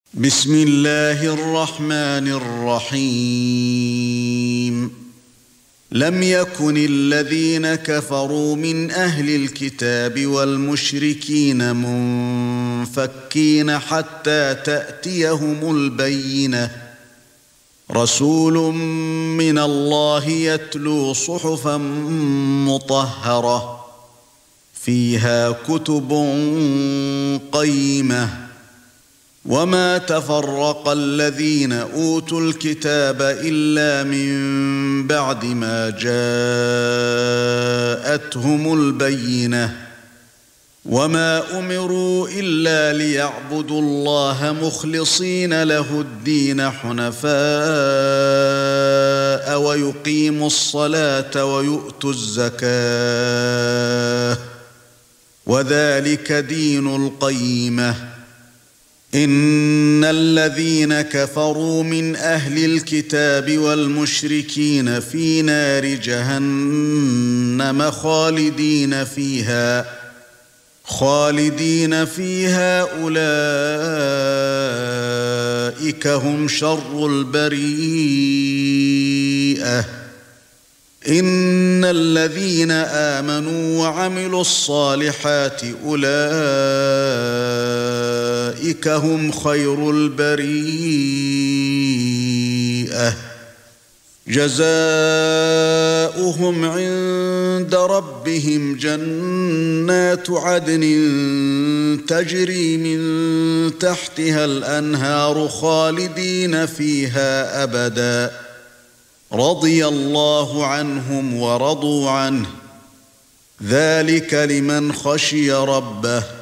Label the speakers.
Speaker 1: بسم الله الرحمن الرحيم لم يكن الذين كفروا من أهل الكتاب والمشركين منفكين حتى تأتيهم البينة رسول من الله يتلو صحفا مطهرة فيها كتب قيمة وما تفرق الذين أوتوا الكتاب إلا من بعد ما جاءتهم البينة وما أمروا إلا ليعبدوا الله مخلصين له الدين حنفاء ويقيموا الصلاة ويؤتوا الزكاة وذلك دين القيمة إن الذين كفروا من أهل الكتاب والمشركين في نار جهنم خالدين فيها أولئك هم شر البريئة إن الذين آمنوا وعملوا الصالحات أولئك هم خير البريئة جزاؤهم عند ربهم جنات عدن تجري من تحتها الأنهار خالدين فيها أبدا رضي الله عنهم ورضوا عنه ذلك لمن خشي ربه